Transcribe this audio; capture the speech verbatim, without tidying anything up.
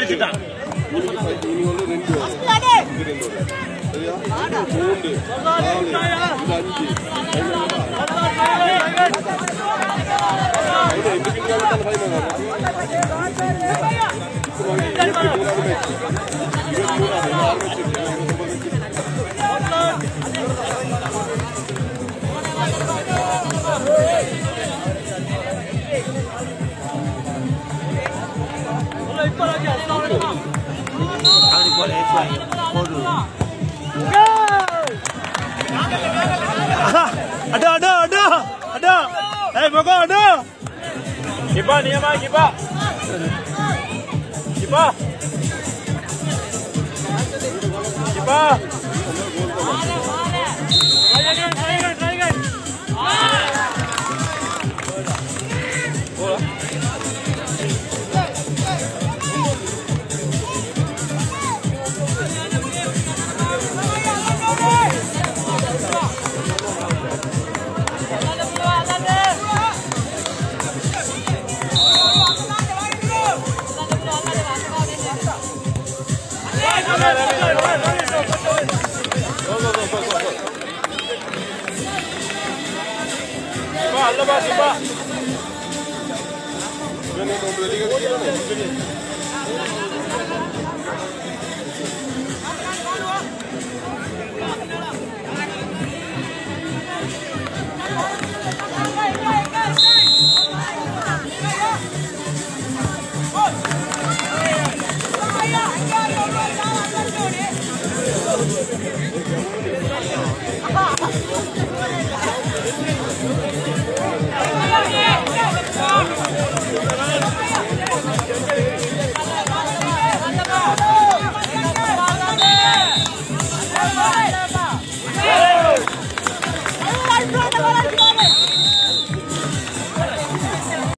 முடிச்சிட்டான் இனி வந்து ரெண்டு இது ரெண்டு சரியா மூன்று நாலு இது அஞ்சு ஐந்து இந்த கிட்ட தான் final Hari buat F Y Kodu. Ada ada ada ada. Eh bagus ada. Kipa ni apa kipa? Kipa. Kipa. Ayo kan, ayo kan, ayo kan. Siapa? Siapa? Jangan nombor tiga kali.